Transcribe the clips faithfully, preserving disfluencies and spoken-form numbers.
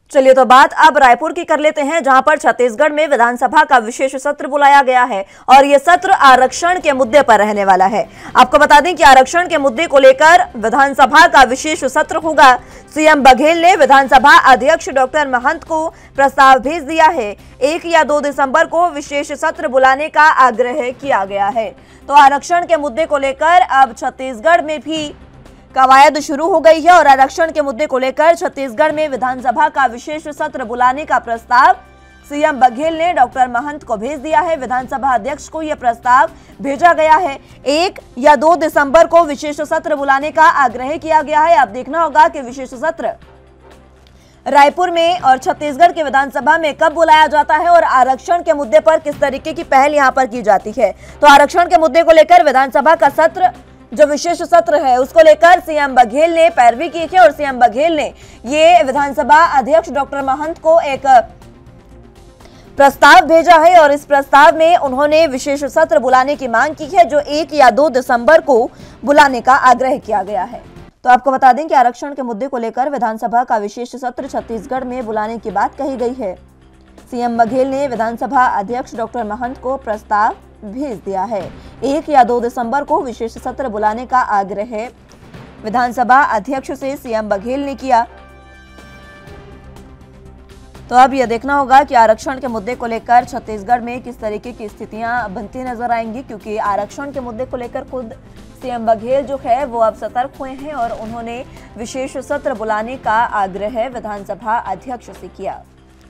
चलिए तो बात अब रायपुर की कर लेते हैं, जहां पर छत्तीसगढ़ में विधानसभा का विशेष सत्र बुलाया गया है और ये सत्र आरक्षण के मुद्दे पर रहने वाला है। आपको बता दें कि आरक्षण के मुद्दे को लेकर विधानसभा का विशेष सत्र होगा। सीएम बघेल ने विधानसभा अध्यक्ष डॉक्टर महंत को प्रस्ताव भेज दिया है। एक या दो दिसंबर को विशेष सत्र बुलाने का आग्रह किया गया है। तो आरक्षण के मुद्दे को लेकर अब छत्तीसगढ़ में भी कवायद शुरू हो गई है और आरक्षण के मुद्दे को लेकर छत्तीसगढ़ में विधानसभा का विशेष सत्र बुलाने का प्रस्ताव सीएम बघेल ने डॉक्टर महंत को भेज दिया है। विधानसभा अध्यक्ष को यह प्रस्ताव भेजा गया है। एक या दो दिसंबर को विशेष सत्र बुलाने का आग्रह किया गया है। अब देखना होगा कि विशेष सत्र रायपुर में और छत्तीसगढ़ के विधानसभा में कब बुलाया जाता है और आरक्षण के मुद्दे पर किस तरीके की पहल यहां पर की जाती है। तो आरक्षण के मुद्दे को लेकर विधानसभा का सत्र, जो विशेष सत्र है, उसको लेकर सीएम बघेल ने पैरवी की है और सीएम बघेल ने ये विधानसभा अध्यक्ष डॉक्टर महंत को एक प्रस्ताव भेजा है और इस प्रस्ताव में उन्होंने विशेष सत्र बुलाने की मांग की है, जो एक या दो दिसंबर को बुलाने का आग्रह किया गया है। तो आपको बता दें कि आरक्षण के मुद्दे को लेकर विधानसभा का विशेष सत्र छत्तीसगढ़ में बुलाने की बात कही गई है। सीएम बघेल ने विधानसभा अध्यक्ष डॉक्टर महंत को प्रस्ताव भेज दिया है। एक या दो दिसंबर को विशेष सत्र बुलाने का आग्रह विधानसभा अध्यक्ष से सीएम बघेल ने किया। तो अब यह देखना होगा कि आरक्षण के मुद्दे को लेकर छत्तीसगढ़ में किस तरीके की स्थितियां बनती नजर आएंगी, क्योंकि आरक्षण के मुद्दे को लेकर खुद सीएम बघेल जो है वो अब सतर्क हुए हैं और उन्होंने विशेष सत्र बुलाने का आग्रह विधानसभा अध्यक्ष से किया।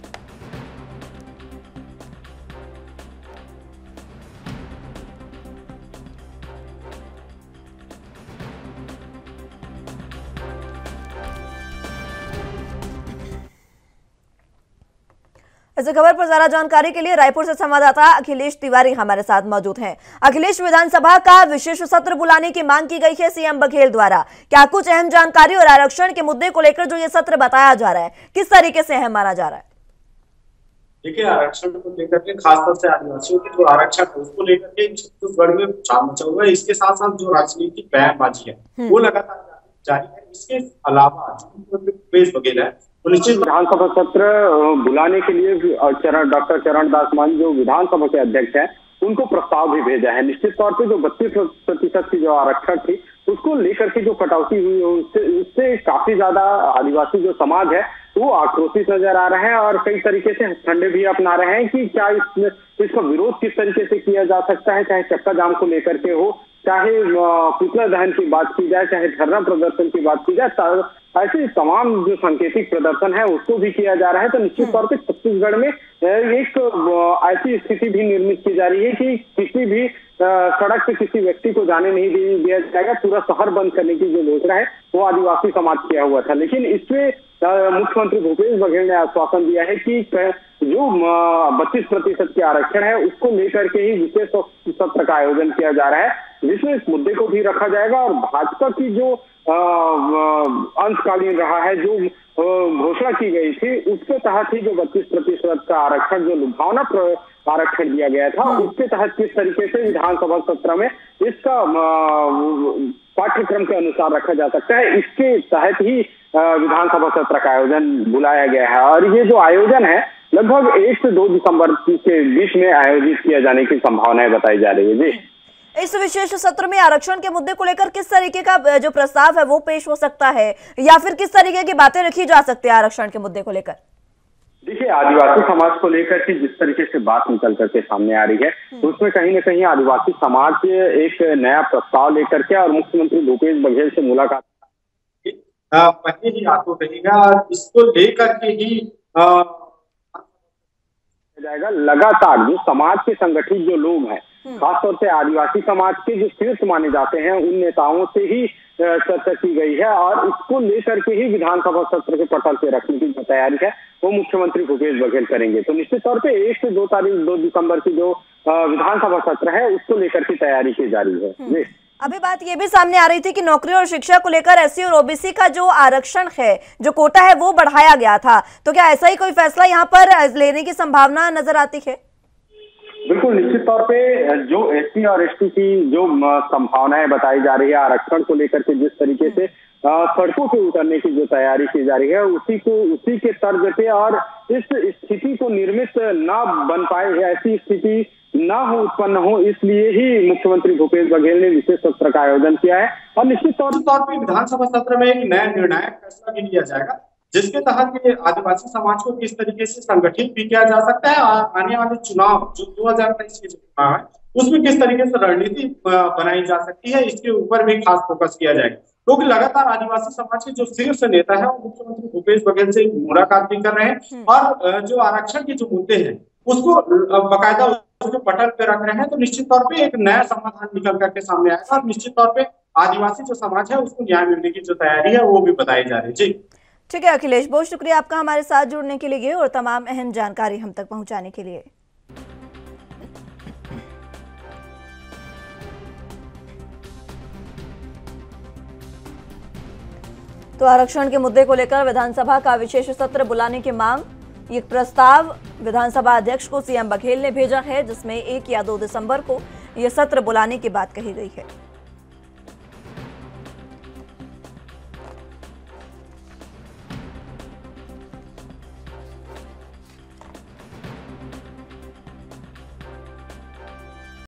इस खबर पर ज्यादा जानकारी के लिए रायपुर से संवाददाता अखिलेश तिवारी हमारे साथ मौजूद हैं। अखिलेश, विधानसभा का विशेष सत्र बुलाने की मांग की गई है सीएम बघेल द्वारा, क्या कुछ अहम जानकारी और आरक्षण के मुद्दे को लेकर जो ये सत्र बताया जा रहा है किस तरीके से अहम माना जा रहा है? देखिए, आरक्षण को लेकर के खासतौर से आदिवासियों के जो आरक्षण है उसको लेकर के छत्तीसगढ़ में चाम मचा हुआ है। इसके साथ साथ जो राजनीतिक बयानबाजी है वो लगातार जारी है। इसके अलावा भूपेश बघेल है तो निश्चित विधानसभा सत्र बुलाने के लिए चरण डॉक्टर चरणदास मान जो विधानसभा के अध्यक्ष हैं उनको प्रस्ताव भी भेजा है। निश्चित तौर पे जो बत्तीस प्रतिशत की जो आरक्षण थी उसको लेकर के जो कटौती हुई उससे उससे काफी ज्यादा आदिवासी जो समाज है वो आक्रोशित नजर आ रहे हैं और कई तरीके से हथकंडे भी अपना रहे हैं कि क्या इसमें इसका विरोध किस तरीके से किया जा सकता है, चाहे चक्का जाम को लेकर के हो, चाहे पुतला दहन की बात की जाए, चाहे धरना प्रदर्शन की बात की जाए, ऐसे तमाम जो सांकेतिक प्रदर्शन है उसको भी किया जा रहा है। तो निश्चित तौर पे छत्तीसगढ़ में एक ऐसी स्थिति भी निर्मित की जा रही है कि किसी भी सड़क पे किसी व्यक्ति को जाने नहीं दिया जाएगा। पूरा शहर बंद करने की जो योजना है वो आदिवासी समाज किया हुआ था, लेकिन इसमें मुख्यमंत्री भूपेश बघेल ने आश्वासन दिया है कि जो बत्तीस प्रतिशत के आरक्षण है उसको लेकर के ही विशेष सत्र का आयोजन किया जा रहा है, जिसमें इस मुद्दे को भी रखा जाएगा और भाजपा की जो अंशकालीन रहा है, जो घोषणा की गई थी उसके तहत ही जो बत्तीस प्रतिशत का आरक्षण जो लुभावना आरक्षण दिया गया था उसके तहत किस तरीके से विधानसभा सत्र में इसका पाठ्यक्रम के अनुसार रखा जा सकता है, इसके तहत ही विधानसभा सत्र का आयोजन बुलाया गया है। और ये जो आयोजन है लगभग एक से दो दिसंबर के बीच में आयोजित किया जाने की संभावनाएं बताई जा रही है। जी, इस विशेष सत्र में आरक्षण के मुद्दे को लेकर किस तरीके का जो प्रस्ताव है वो पेश हो सकता है या फिर किस तरीके की बातें रखी जा सकती है आरक्षण के मुद्दे को लेकर? देखिए, आदिवासी समाज को लेकर के जिस तरीके से बात निकल करके सामने आ रही है तो उसमें कहीं ना कहीं आदिवासी समाज एक नया प्रस्ताव लेकर के और मुख्यमंत्री भूपेश बघेल से मुलाकात पहले ही रातों रहेगा और इसको लेकर के ही जाएगा। लगातार जो समाज के संगठित जो लोग हैं, खासतौर से आदिवासी समाज के जो शीर्ष माने जाते हैं उन नेताओं से ही चर्चा की गई है और इसको लेकर के ही विधानसभा सत्र के पटल पे रखने की जो तैयारी है वो मुख्यमंत्री भूपेश बघेल करेंगे। तो निश्चित तौर पे एक से दो तारीख दो दिसंबर की जो विधानसभा सत्र है उसको लेकर के तैयारी की जा रही है। अभी बात ये भी सामने आ रही थी कि नौकरी और शिक्षा को लेकर एससी और ओबीसी का जो आरक्षण है, जो कोटा है, वो बढ़ाया गया था, तो क्या ऐसा ही कोई फैसला यहाँ पर लेने की संभावना नजर आती है? बिल्कुल, निश्चित तौर पे जो एससी और एसटी की जो संभावनाएं बताई जा रही है आरक्षण को लेकर के, जिस तरीके से सड़कों पे उतरने की जो तैयारी की जा रही है, उसी को उसी के तर्ज पे और इस स्थिति को निर्मित ना बन पाए, ऐसी स्थिति ना हो उत्पन्न हो, इसलिए ही मुख्यमंत्री भूपेश बघेल ने विशेष सत्र का आयोजन किया है। और निश्चित तौर पर विधानसभा सत्र में एक नया निर्णायक फैसला भी लिया जाएगा, जिसके तहत ये आदिवासी समाज को किस तरीके से संगठित भी किया जा सकता है और आने वाले चुनाव जो दो हजार तेईस के चुनाव है उसमें किस तरीके से रणनीति बनाई जा सकती है, इसके ऊपर भी खास फोकस किया जाएगा। क्योंकि तो लगातार आदिवासी समाज के जो शीर्ष नेता है वो मुख्यमंत्री भूपेश बघेल से मुलाकात भी कर रहे हैं और जो आरक्षण के जो मुद्दे हैं उसको बाकायदा उसको पटल पे रख रहे हैं। तो निश्चित तौर पे एक नया समाधान निकल करके सामने आएगा और निश्चित तौर पे आदिवासी जो समाज है उसको न्याय मिलने की जो तैयारी है वो भी बताई जा रही है। जी ठीक है अखिलेश, बहुत शुक्रिया आपका हमारे साथ जुड़ने के लिए और तमाम अहम जानकारी हम तक पहुंचाने के लिए। तो आरक्षण के मुद्दे को लेकर विधानसभा का विशेष सत्र बुलाने की मांग, एक प्रस्ताव विधानसभा अध्यक्ष को सीएम बघेल ने भेजा है, जिसमें एक या दो दिसंबर को यह सत्र बुलाने की बात कही गई है।